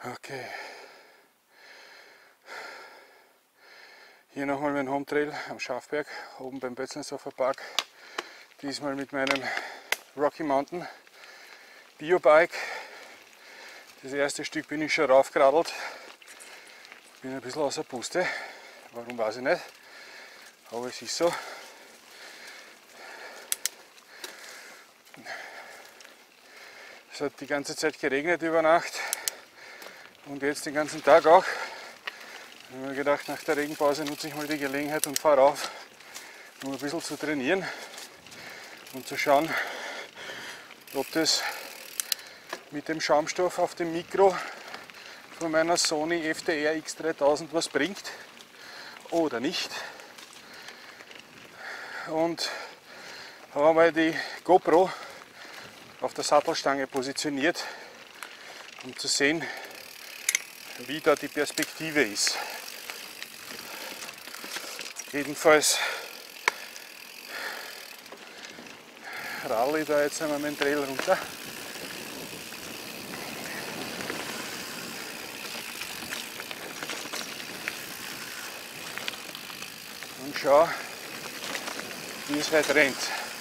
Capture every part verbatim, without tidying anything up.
Okay. Hier nochmal mein Home Trail am Schafberg, oben beim Bötzleinsdorfer Park. Diesmal mit meinem Rocky Mountain Biobike. Das erste Stück bin ich schon raufgeradelt. Bin ein bisschen außer Puste. Warum weiß ich nicht. Aber es ist so. Es hat die ganze Zeit geregnet über Nacht und jetzt den ganzen Tag auch. Ich habe mir gedacht, nach der Regenpause nutze ich mal die Gelegenheit und fahre rauf, um ein bisschen zu trainieren und zu schauen, ob das mit dem Schaumstoff auf dem Mikro von meiner Sony F D R X dreitausend was bringt oder nicht. Und habe mal die GoPro auf der Sattelstange positioniert, um zu sehen, wie da die Perspektive ist. Jedenfalls radel ich da jetzt einmal meinen Trail runter. Und schau, wie es halt rennt.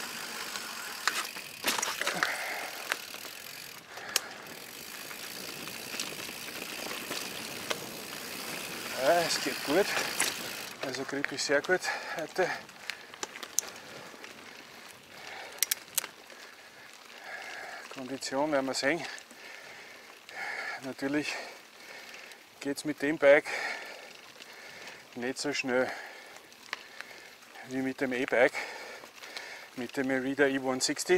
Ja, es geht gut, also Grip ist sehr gut heute. Kondition werden wir sehen. Natürlich geht es mit dem Bike nicht so schnell wie mit dem E-Bike, mit dem Merida E hundertsechzig.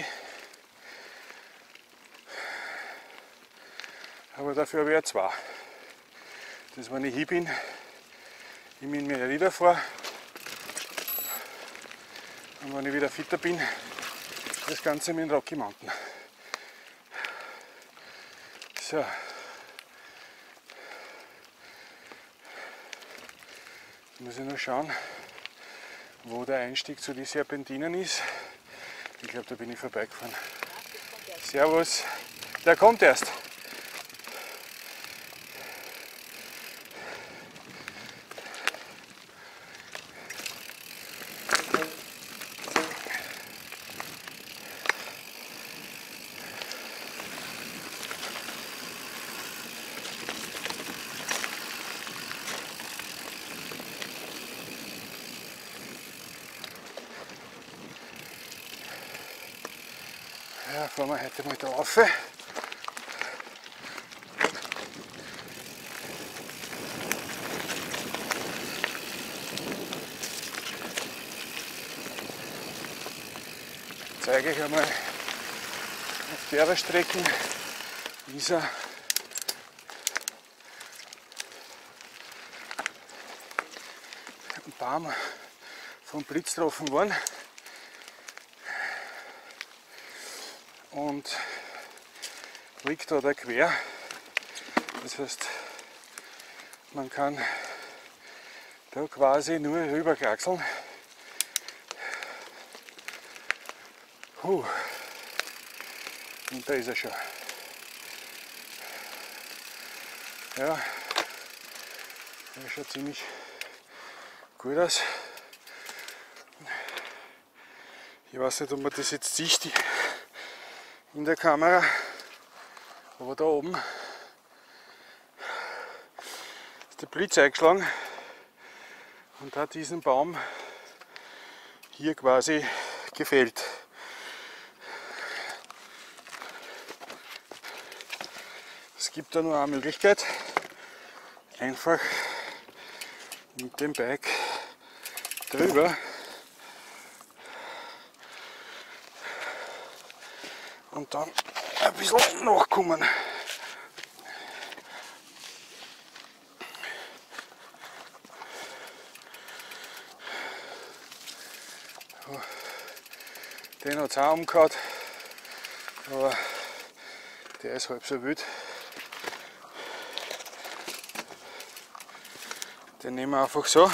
Aber dafür habe ich ja zwei. Das, wenn ich hier bin, ich mit dem Merida fahre und wenn ich wieder fitter bin, das Ganze mit dem Rocky Mountain. So. Jetzt muss ich nur schauen, wo der Einstieg zu den Serpentinen ist. Ich glaube, da bin ich vorbeigefahren. Servus. Der kommt erst. Ja, fahren wir heute mal da rauf. Zeige ich einmal auf der Strecke ist er ein Baum vom Blitz getroffen worden. Und liegt da quer. Das heißt, man kann da quasi nur rüberkraxeln. Huh. Und da ist er schon. Ja, der schaut ziemlich gut aus. Ich weiß nicht, ob man das jetzt sieht in der Kamera, aber da oben ist der Blitz eingeschlagen und hat diesen Baum hier quasi gefällt. Es gibt da nur eine Möglichkeit, einfach mit dem Bike drüber und dann ein bisschen nachkommen. Den hat es auch umgehauen, aber der ist halb so wild. Den nehmen wir einfach so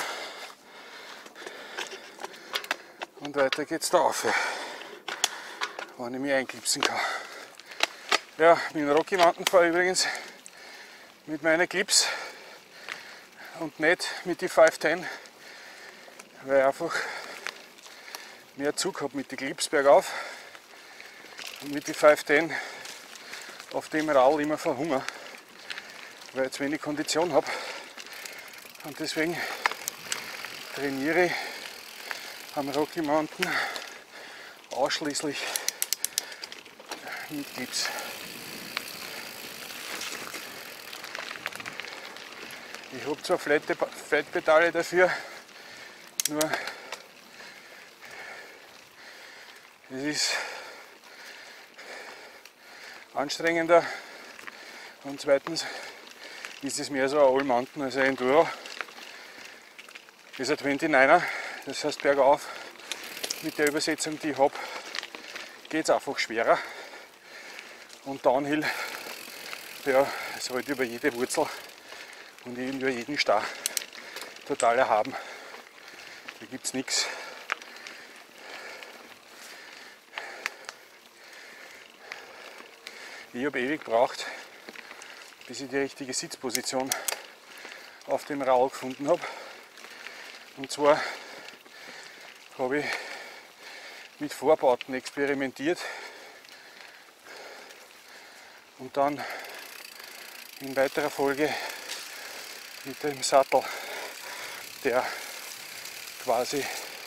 und weiter geht's da rauf, wenn ich mich einklipsen kann. Ja, mit dem Rocky Mountain fahre übrigens mit meinen Clips und nicht mit den fünf zehn, weil ich einfach mehr Zug habe mit den Clips bergauf und mit den fünf zehn auf dem Radl immer verhungere, weil ich zu wenig Kondition habe. Und deswegen trainiere ich am Rocky Mountain ausschließlich mit Clips. Ich habe zwar Flatpedale dafür, nur es ist anstrengender und zweitens ist es mehr so ein All Mountain als ein Enduro. Das ist ein neunundzwanziger, das heißt bergauf mit der Übersetzung, die ich habe, geht es einfach schwerer. Und Downhill, ja, es halt über jede Wurzel und über jeden Star total erhaben. Da gibt es nichts. Ich habe ewig gebraucht, bis ich die richtige Sitzposition auf dem Radl gefunden habe. Und zwar habe ich mit Vorbauten experimentiert und dann in weiterer Folge mit dem Sattel, der quasi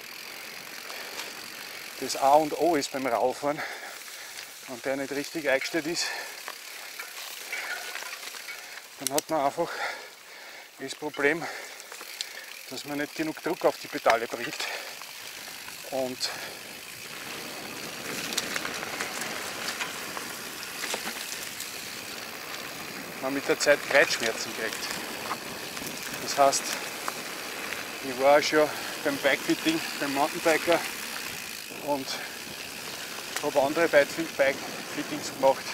das A und O ist beim Radfahren und der nicht richtig eingestellt ist. Dann hat man einfach das Problem, dass man nicht genug Druck auf die Pedale bringt und man mit der Zeit Kreuzschmerzen kriegt. Das heißt, ich war schon beim Bikefitting, beim Mountainbiker und habe andere Bikefittings gemacht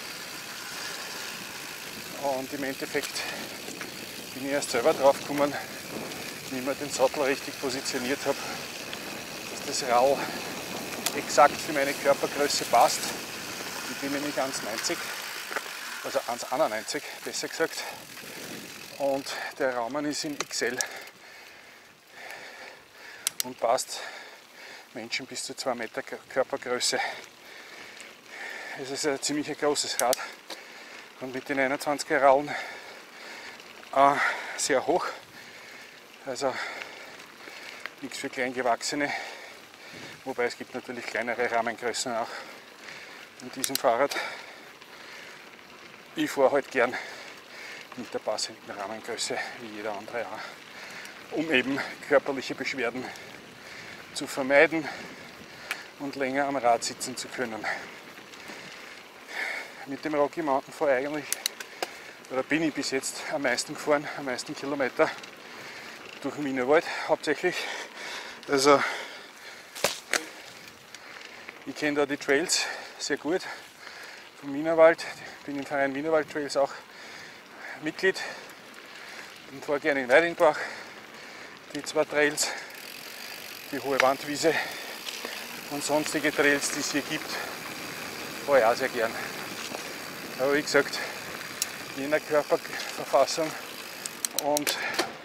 und im Endeffekt bin ich erst selber drauf gekommen, wie ich mir den Sattel richtig positioniert habe, dass das Radl exakt für meine Körpergröße passt. Ich bin nämlich eins neunzig, also eins einundneunzig besser gesagt, und der Rahmen ist in X L und passt Menschen bis zu zwei Meter Körpergröße. Es ist ein ziemlich großes Rad und mit den einundzwanziger Radlen äh, sehr hoch, also nichts für Kleingewachsene, wobei es gibt natürlich kleinere Rahmengrößen auch in diesem Fahrrad. Ich fahre halt gern mit der passenden Rahmengröße wie jeder andere auch, um eben körperliche Beschwerden zu vermeiden und länger am Rad sitzen zu können. Mit dem Rocky Mountain fahre ich eigentlich, oder bin ich bis jetzt am meisten gefahren, am meisten Kilometer durch den Wienerwald hauptsächlich. Also ich kenne da die Trails sehr gut vom Wienerwald. Ich bin im Verein Wienerwald Trails auch Mitglied und fahre gerne in Weidingbach. Die zwei Trails, die Hohe Wandwiese und sonstige Trails, die es hier gibt, fahre ich auch sehr gern. Aber wie gesagt, je nach Körperverfassung und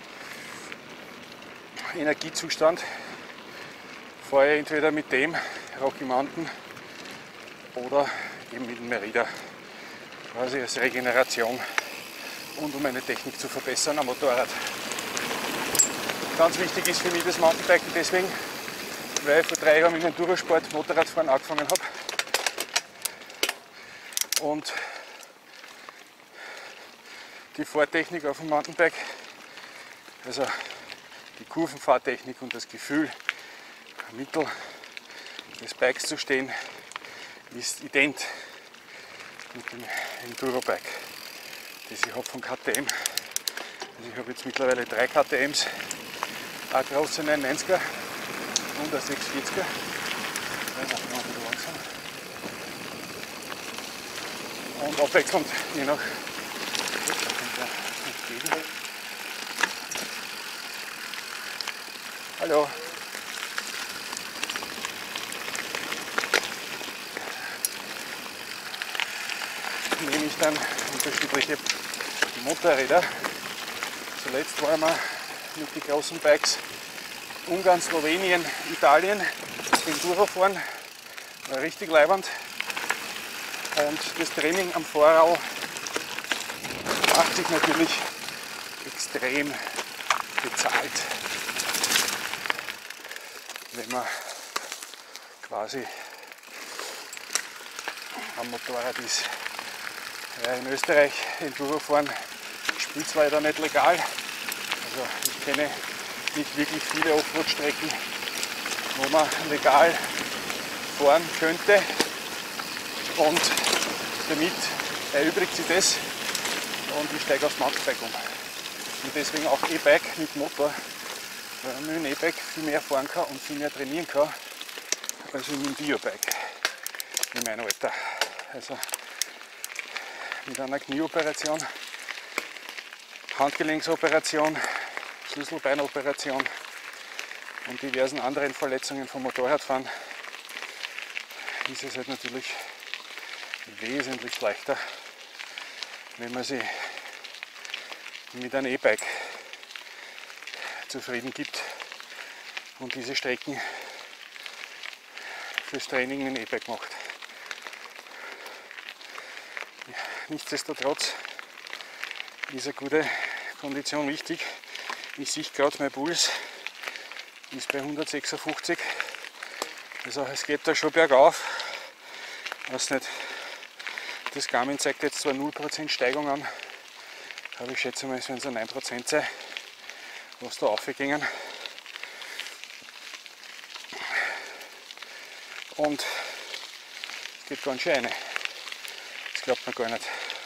Energiezustand fahre ich entweder mit dem Rocky Mountain oder eben mit dem Merida, quasi als Regeneration und um meine Technik zu verbessern am Motorrad. Ganz wichtig ist für mich das Mountainbiken deswegen, weil ich vor drei Jahren mit dem Endurosport Motorradfahren angefangen habe und die Fahrtechnik auf dem Mountainbike, also die Kurvenfahrtechnik und das Gefühl, am Mittel des Bikes zu stehen, ist ident mit dem Enduro-Bike, das ich habe von K T M. Also ich habe jetzt mittlerweile drei K T Ms, eine große neunundneunziger und eine sechshundertvierziger. Das ist noch ein bisschen langsam. Und abwechselnd, je nach Hallo. Nehme ich dann unterschiedliche Motorräder. Zuletzt waren wir mit den großen Bikes Ungarn, Slowenien, Italien den Durchfahren. War richtig leibend. Und das Training am Vorrad macht sich natürlich extrem bezahlt, wenn man quasi am Motorrad ist. Ja, in Österreich Endurofahren spielt es leider nicht legal. Also ich kenne nicht wirklich viele Offroad-Strecken, wo man legal fahren könnte, und damit erübrigt sich das und ich steige aufs Mountainbike um. Und deswegen auch E-Bike mit Motor, weil man mit dem E-Bike viel mehr fahren kann und viel mehr trainieren kann als mit dem Biobike in meinem Alter. Also mit einer Knieoperation, Handgelenksoperation, Schlüsselbeinoperation und diversen anderen Verletzungen vom Motorradfahren ist es halt natürlich wesentlich leichter, wenn man sich mit einem E-Bike zufrieden gibt und diese Strecken fürs Training mit dem E-Bike macht. Nichtsdestotrotz ist eine gute Kondition wichtig. Ich sehe gerade, mein Puls ist bei hundertsechsundfünfzig. Also es geht da schon bergauf. Weiß nicht, das Garmin zeigt jetzt zwar null Prozent Steigung an, aber ich schätze mal, es werden so neun Prozent sein, was da aufgegangen. Und es geht ganz schön rein. Das glaubt man gar nicht.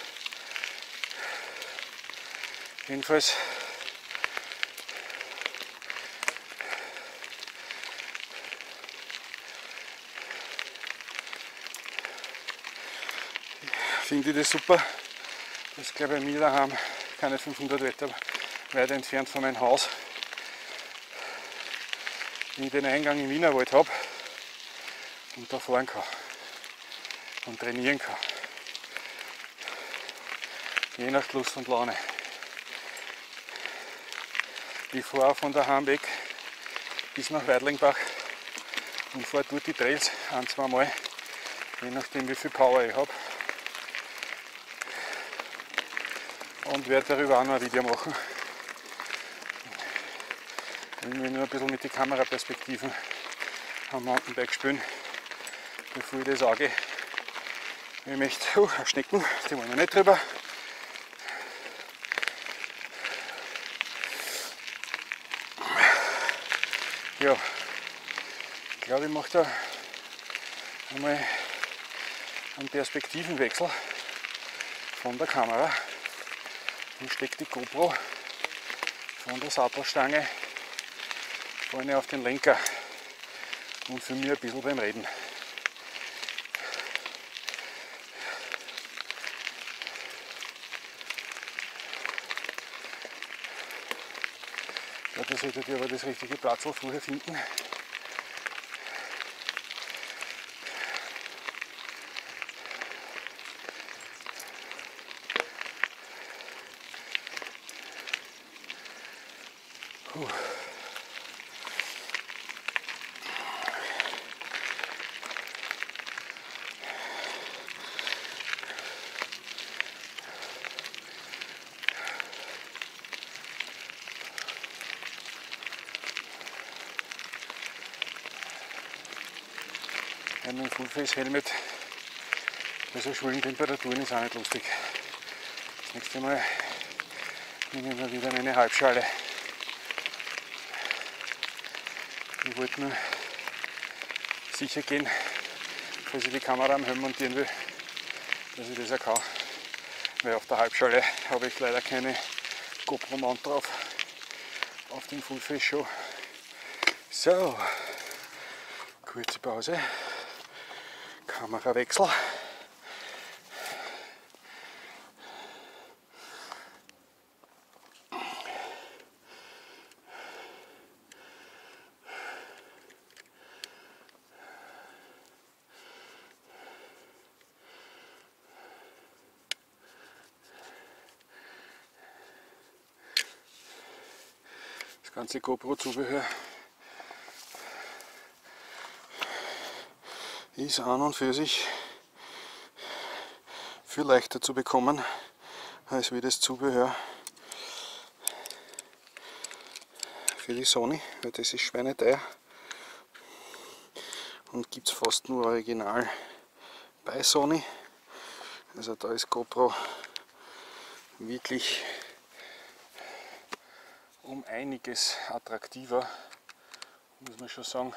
Jedenfalls finde ich das super. Das ist, glaube ich, bei mir daheim keine fünfhundert Meter weit entfernt von meinem Haus. Wenn ich den Eingang im Wienerwald habe und da fahren kann und trainieren kann. Je nach Lust und Laune. Ich fahre auch von daheim weg bis nach Weidlingbach und fahre dort die Trails ein, zwei Mal, je nachdem wie viel Power ich habe. Und werde darüber auch noch ein Video machen. Ich will nur ein bisschen mit den Kameraperspektiven am Mountainbike spielen, bevor ich das sage. Ich möchte, oh, Schnecken, die wollen wir nicht drüber. Ja, ich glaube, ich mache da einmal einen Perspektivenwechsel von der Kamera und stecke die GoPro von der Sattelstange vorne auf den Lenker und für mich ein bisschen beim Reden. Ja, da solltet ihr aber das richtige Platzl vorher finden. Puh. Ein Fullface-Helmet bei so schwulen Temperaturen ist auch nicht lustig. Das nächste Mal nehme ich mal wieder meine Halbschale. Ich wollte nur sicher gehen, falls ich die Kamera am Helm montieren will, dass ich das auch kann. Weil auf der Halbschale habe ich leider keine GoPro-Mount drauf, auf den Fullface Show. So, kurze Pause. Kamerawechsel. ganze GoPro-Zubehör ist an und für sich viel leichter zu bekommen als wie das Zubehör für die Sony, weil das ist schweineteuer und gibt es fast nur original bei Sony. Also da ist GoPro wirklich um einiges attraktiver, muss man schon sagen,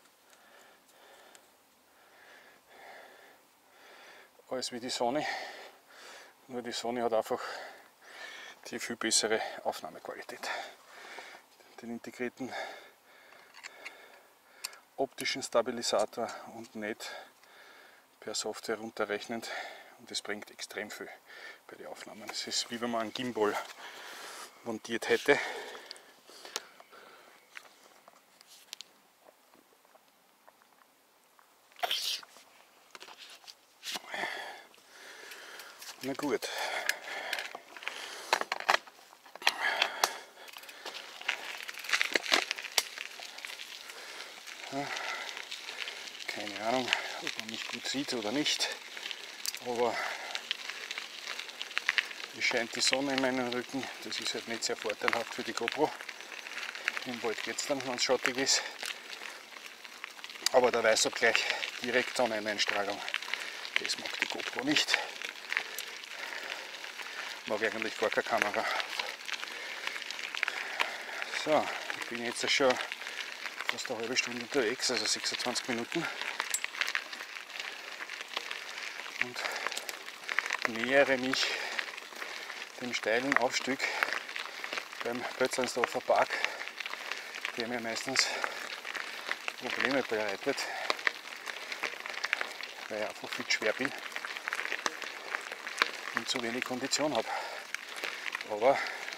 als wie die Sony. Nur die Sony hat einfach die viel bessere Aufnahmequalität. Den integrierten optischen Stabilisator und nicht per Software runterrechnend, und das bringt extrem viel bei den Aufnahmen. Es ist wie wenn man einen Gimbal montiert hätte. Na gut. Ja, keine Ahnung, ob man mich gut sieht oder nicht, aber es scheint die Sonne in meinen Rücken. Das ist halt nicht sehr vorteilhaft für die GoPro. Im Wald geht es dann, wenn es schattig ist. Aber der Weißabgleich, direkt Sonneneinstrahlung, das mag die GoPro nicht. Mag eigentlich gar keine Kamera. So, ich bin jetzt schon fast eine halbe Stunde unterwegs, also sechsundzwanzig Minuten. Und nähere mich dem steilen Aufstieg beim Pötzleinsdorfer Park, der mir meistens Probleme bereitet, weil ich einfach viel schwer bin und zu wenig Kondition habe. Aber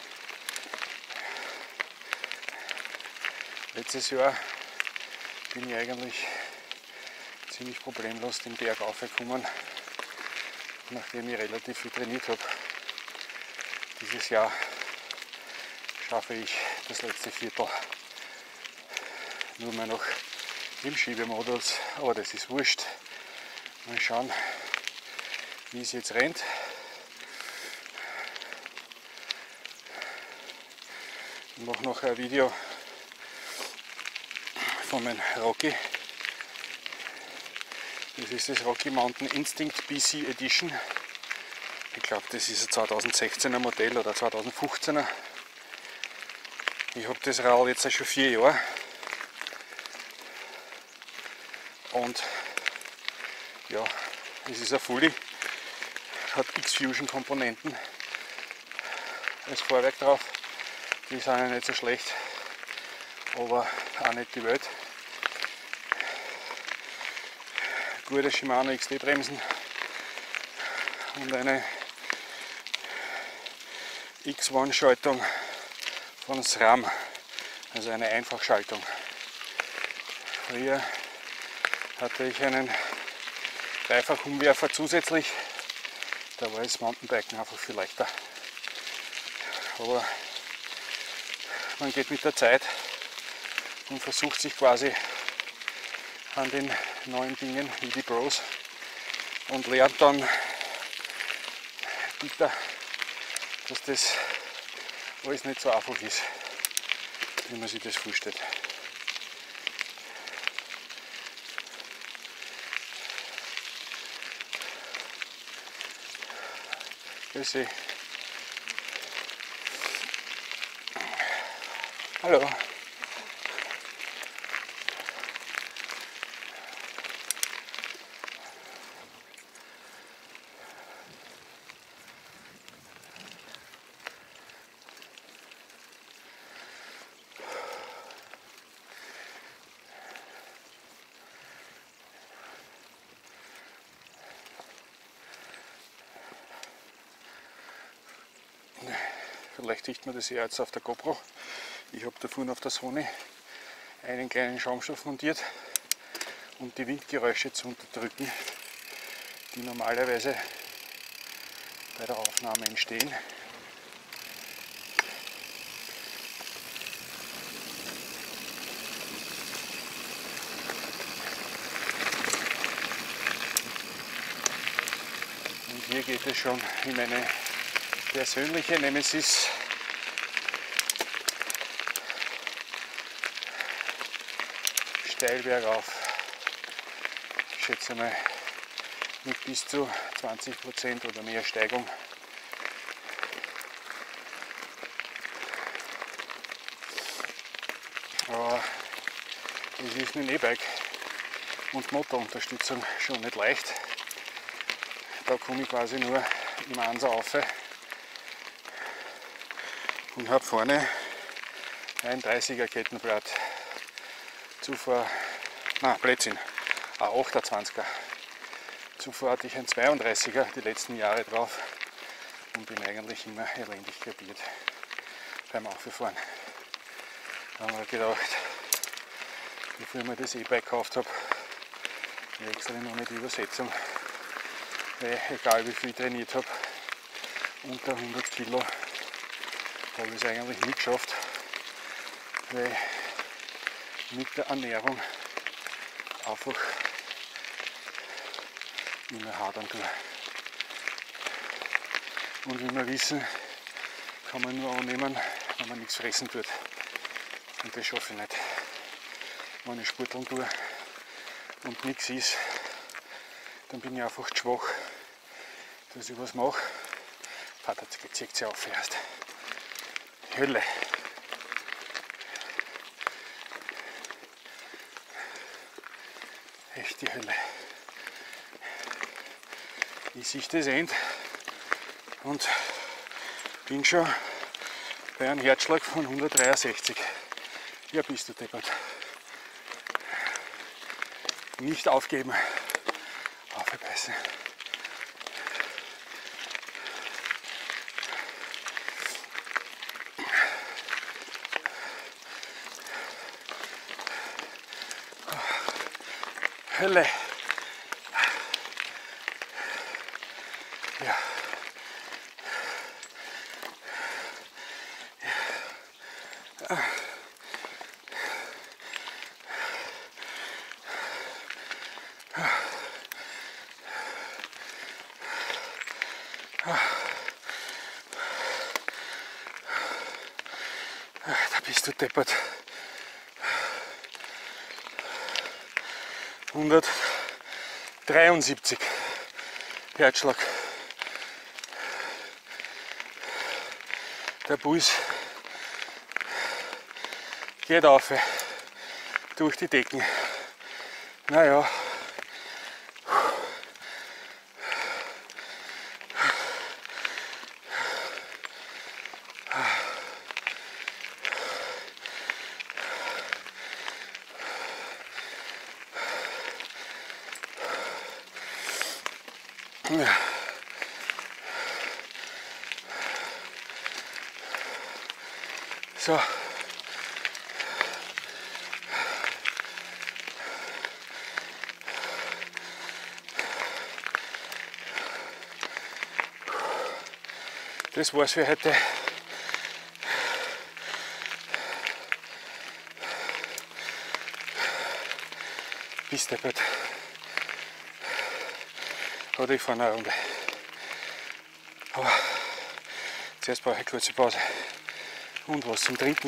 letztes Jahr bin ich eigentlich ziemlich problemlos den Berg aufgekommen, nachdem ich relativ viel trainiert habe. Dieses Jahr schaffe ich das letzte Viertel nur mehr noch im Schiebemodus, aber das ist wurscht. Mal schauen, wie es jetzt rennt. Ich mache noch ein Video von meinem Rocky. Das ist das Rocky Mountain Instinct B C Edition. Ich glaube, das ist ein zweitausendsechzehner Modell oder zweitausendfünfzehner. Ich habe das Rad jetzt schon vier Jahre. Und ja, es ist ein Fully, hat X-Fusion Komponenten als Fahrwerk drauf. Die sind ja nicht so schlecht, aber auch nicht die Welt. Gute Shimano X D Bremsen und eine X eins Schaltung von SRAM, also eine Einfachschaltung. Früher hatte ich einen Dreifachumwerfer zusätzlich, da war das Mountainbiken einfach viel leichter. Aber man geht mit der Zeit und versucht sich quasi an den neuen Dingen wie die Pros und lernt dann bitter, dass das alles nicht so einfach ist, wie man sich das vorstellt. Grüß Sie. Hallo. Vielleicht sieht man das ja jetzt auf der GoPro. Ich habe da vorne auf der Sony einen kleinen Schaumstoff montiert, um die Windgeräusche zu unterdrücken, die normalerweise bei der Aufnahme entstehen. Und hier geht es schon in meine persönliche Nemesis. Steil bergauf. Ich schätze mal mit bis zu zwanzig Prozent oder mehr Steigung. Aber es ist mit dem E-Bike und Motorunterstützung schon nicht leicht. Da komme ich quasi nur im Einser rauf und habe vorne ein dreißiger Kettenblatt. Zuvor, nein, Blödsinn, ein achtundzwanziger. Zuvor hatte ich ein zweiunddreißiger die letzten Jahre drauf und bin eigentlich immer elendig krepiert beim Auffahren. Da haben wir gedacht, bevor ich mir das E-Bike gekauft habe, wechsle ich noch nicht die Übersetzung, weil egal wie viel ich trainiert habe, unter hundert Kilo habe ich es eigentlich nicht geschafft, weil mit der Ernährung einfach immer hadern tue. Und wie wir wissen, kann man nur annehmen, wenn man nichts fressen tut. Und das schaffe ich nicht. Wenn ich Sporteln tue und nichts ist, dann bin ich einfach zu schwach, dass ich was mache. Vater zieht sich auf erst. Hölle. Echt die Hölle. Ich sehe das Ende und bin schon bei einem Herzschlag von hundertdreiundsechzig. Ja, bist du deppert. Nicht aufgeben. Aufbeißen. Hölle. Ja. Ja. Da bist du deppert. hundertdreiundsiebzig Herzschlag. Der Puls geht auf durch die Decken. Naja. Ja. So. Das war's für heute. Bis deppert. Oder ich fahre eine Runde. Aber zuerst brauche ich eine kurze Pause und was zum Trinken.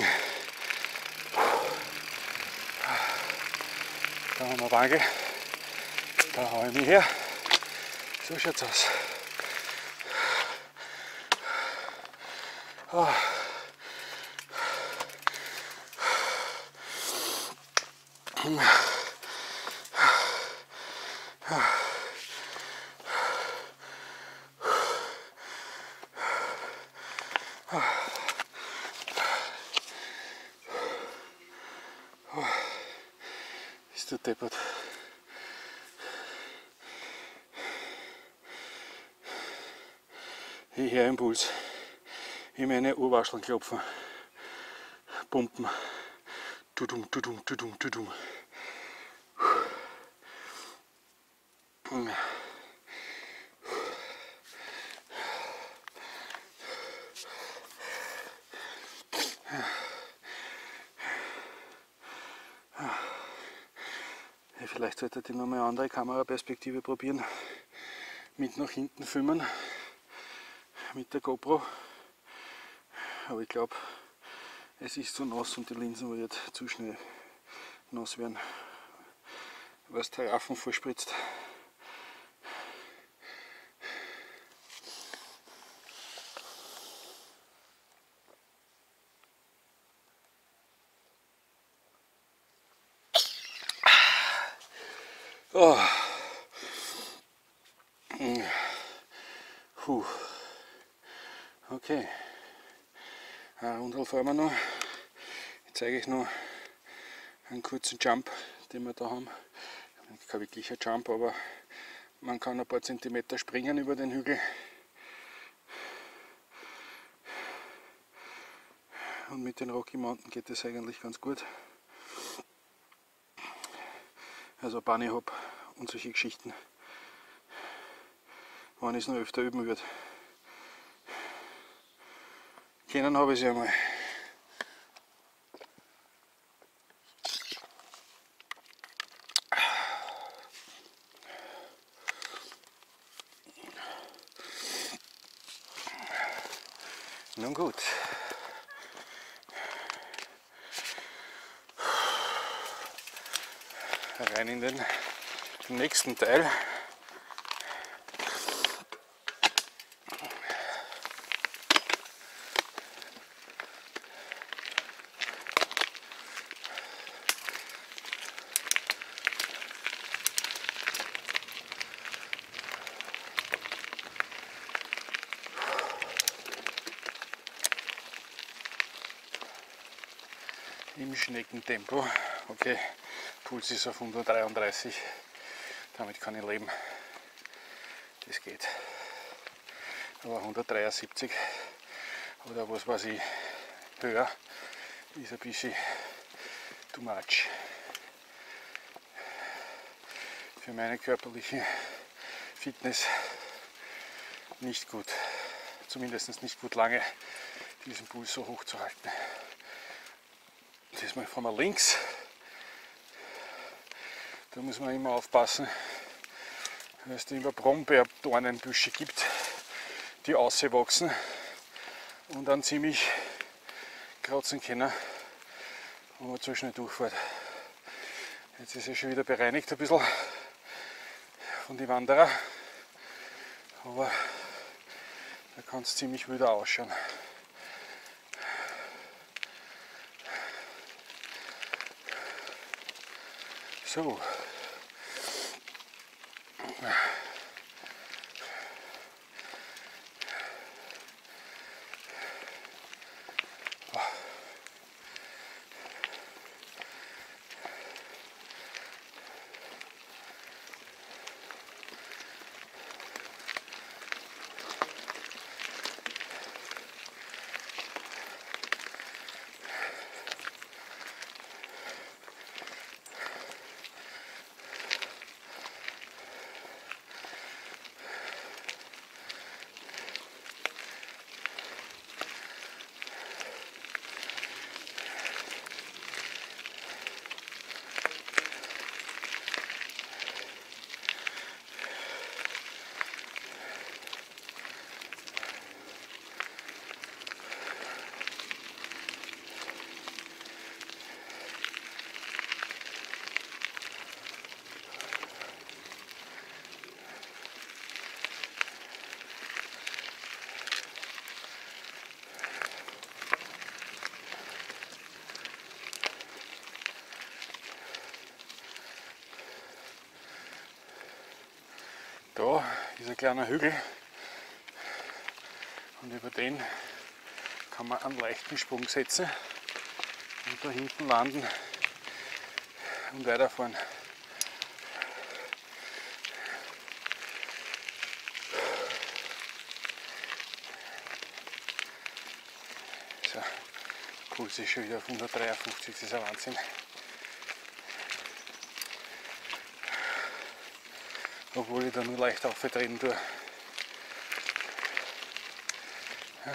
Da haben wir Waage. Da haue ich mich her. So schaut's aus. Oh. Bist du deppert. Ich höre einen Puls. Ich meine Ohrwascheln klopfen. Pumpen. Tudum, tudum, tudum, tudum. Vielleicht sollte ich noch mal eine andere Kameraperspektive probieren, mit nach hinten filmen mit der GoPro. Aber ich glaube, es ist zu nass und die Linsen wird zu schnell nass werden, was der Raffen verspritzt. Oh. Puh. Okay, eine Runde fahren wir noch. Jetzt zeige ich noch einen kurzen Jump, den wir da haben. Kein wirklicher Jump, aber man kann ein paar Zentimeter springen über den Hügel. Und mit den Rocky Mountain geht das eigentlich ganz gut. Also Bunny Hop und solche Geschichten, wenn ich es noch öfter üben würde. Kennen habe ich sie einmal. Nun gut. Rein in den nächsten Teil. Im Schneckentempo. Okay, Puls ist auf hundertdreiunddreißig, damit kann ich leben. Das geht. Aber hundertdreiundsiebzig oder was weiß ich, höher ist ein bisschen too much. Für meine körperliche Fitness nicht gut. Zumindest nicht gut lange diesen Puls so hoch zu halten. Diesmal fahren wir links. Da muss man immer aufpassen, weil es da immer Brombeerdornenbüsche gibt, die auswachsen und dann ziemlich kratzen können, wenn man zu schnell durchfährt. Jetzt ist es schon wieder bereinigt ein bisschen von den Wanderer, aber da kann es ziemlich wieder ausschauen. So. Da ist ein kleiner Hügel und über den kann man einen leichten Sprung setzen und da hinten landen und weiterfahren. So, Puls ist schon wieder auf hundertdreiundfünfzig, das ist ein Wahnsinn. Obwohl ich da nur leicht auftreten tue. Ja.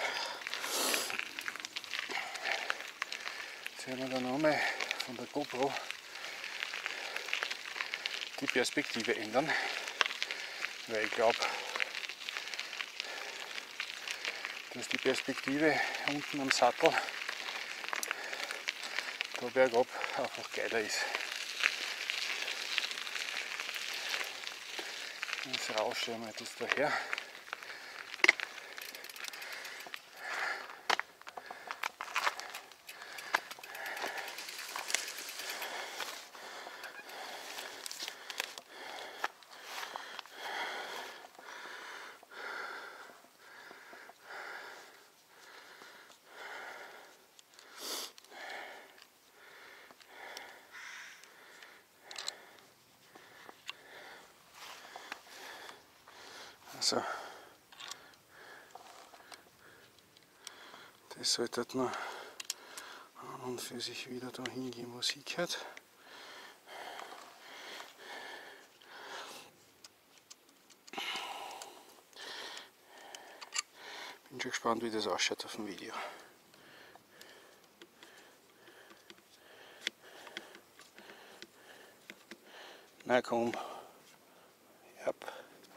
Jetzt werden wir dann nochmal von der GoPro die Perspektive ändern, weil ich glaube, dass die Perspektive unten am Sattel da bergab einfach geiler ist. Jetzt rausstellen wir das daher. Also, das sollte noch an und für sich wieder da hingehen, wo es hingehört. Bin schon gespannt, wie das ausschaut auf dem Video. Na komm. Yep.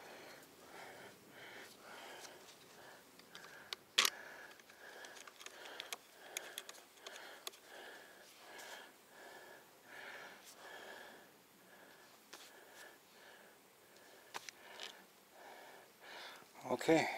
Okay.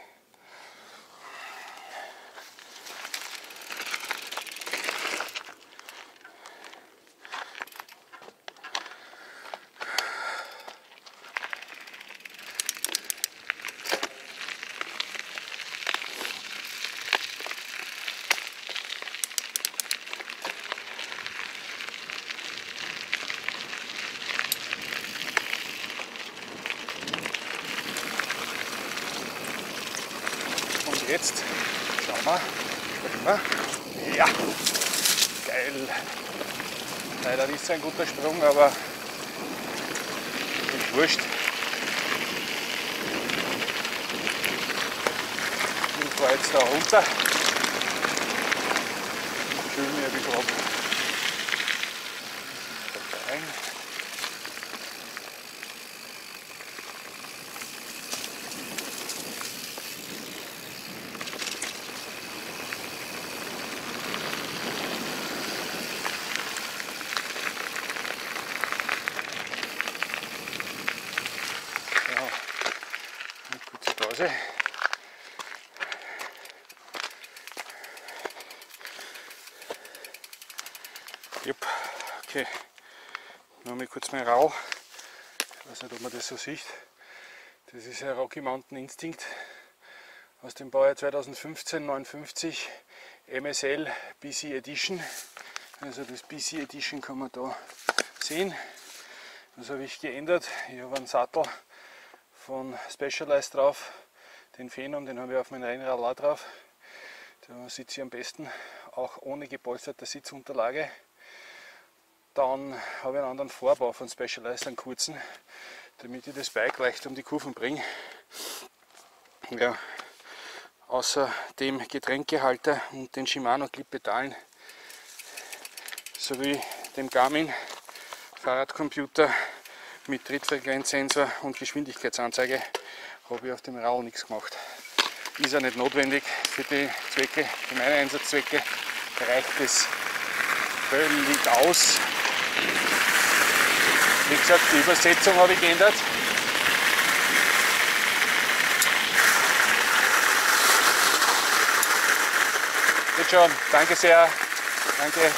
Jetzt schauen wir, springen wir. Ja, geil. Leider nicht so ein guter Sprung, aber nicht wurscht. Ich fahre jetzt da runter. Fühle mich ein bisschen ab. Rein. Pause. Jupp, okay. Noch mal kurz mein Rau. Ich weiß nicht, ob man das so sieht. Das ist ein Rocky Mountain Instinct aus dem Baujahr zweitausendfünfzehn, neunundfünfzig M S L B C Edition. Also das B C Edition kann man da sehen. Das habe ich geändert. Ich habe einen Sattel von Specialized drauf, den Phenom, den habe ich auf mein Rennrad auch drauf. Da sitze ich am besten, auch ohne gepolsterte Sitzunterlage. Dann habe ich einen anderen Vorbau von Specialized, einen kurzen, damit ich das Bike leicht um die Kurven bringe. Ja, außer dem Getränkehalter und den Shimano Clip-Pedalen sowie dem Garmin Fahrradcomputer mit Trittfrequenzsensor und Geschwindigkeitsanzeige habe ich auf dem Radl nichts gemacht. Ist ja nicht notwendig für die Zwecke, für meine Einsatzzwecke reicht es völlig aus. Wie gesagt, die Übersetzung habe ich geändert. Geht schon, danke sehr. Danke.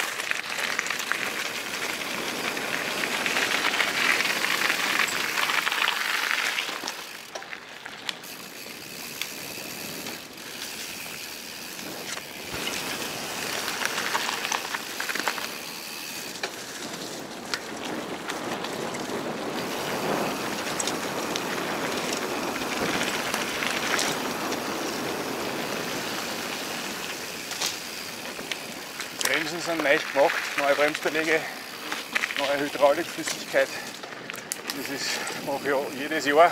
Bremsen sind neu gemacht, neue Bremsbeläge, neue Hydraulikflüssigkeit. Das ist, mache ich auch jedes Jahr,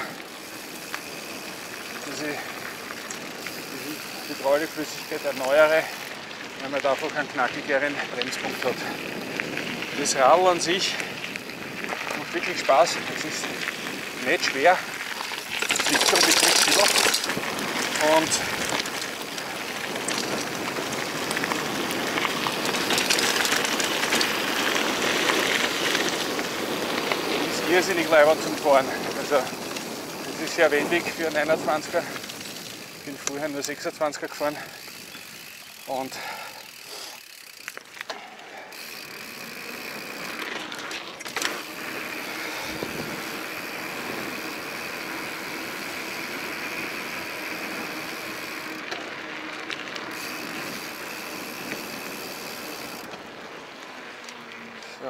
dass ich die Hydraulikflüssigkeit erneuere, weil man da einfach einen knackigeren Bremspunkt hat. Das Radl an sich macht wirklich Spaß, es ist nicht schwer, Ultra Depressiva. Und ist irrsinnig leiber zum Fahren. Also das ist sehr wendig für einen einundzwanziger. Ich bin vorher nur sechsundzwanziger gefahren. Und so.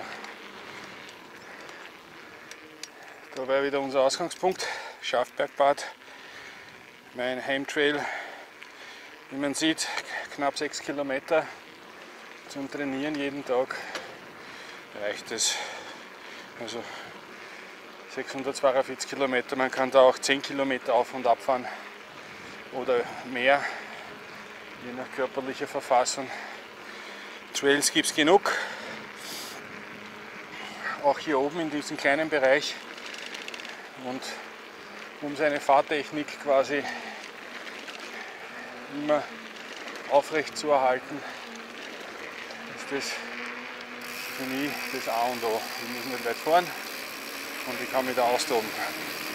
Da war wieder unser Ausgangspunkt, Schafbergbad, mein Heimtrail. Wie man sieht, knapp sechs Kilometer zum Trainieren jeden Tag reicht es. Also sechshundertzweiundvierzig Kilometer, man kann da auch zehn Kilometer auf und ab fahren oder mehr, je nach körperlicher Verfassung. Trails gibt es genug, auch hier oben in diesem kleinen Bereich. Und um seine Fahrtechnik quasi immer aufrecht zu erhalten, ist das für mich das A und O. Ich muss nicht weit fahren und ich kann mich da austoben.